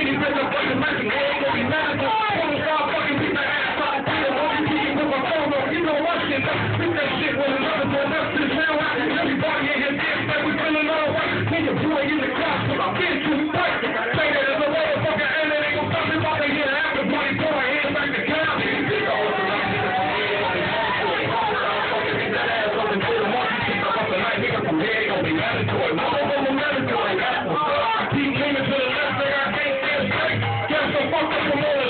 Any bitch I'm fucking matching, they ain't gonna be magical. Wanna start fucking beat my ass out. Won't be with my phone on. You know what shit? Beat that shit with another boy. That's the sound. Everybody in here dance like we feeling all right. Nigga, boy in the crowd, cause I'm getting too tight. Say that as a motherfucker, and it ain't gonna stop me about to get after party. Throw my hands back to count. Mandatory. Motherfucker mandatory. I keep leaning to the left, nigga. I can't stand straight. Get some fucked up from all